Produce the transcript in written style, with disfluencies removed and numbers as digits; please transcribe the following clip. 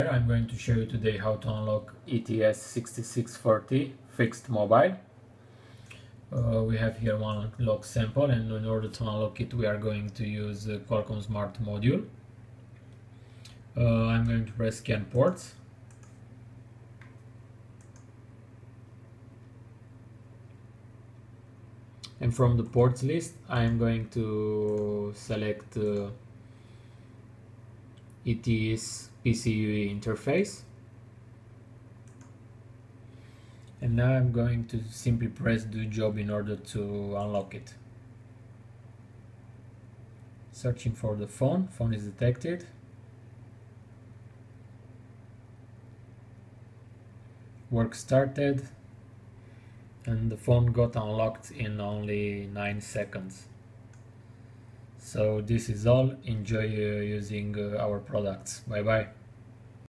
here. I'm going to show you today how to unlock ETS 6640 fixed mobile. We have here one lock sample, and in order to unlock it we are going to use Qualcomm Smart module. I'm going to press scan ports. And from the ports list I'm going to select ETS PCUE interface, and now I'm going to simply press do job in order to unlock it. Searching for the phone is detected. Work started, and the phone got unlocked in only 9 seconds. So this is all. Enjoy using our products. Bye bye.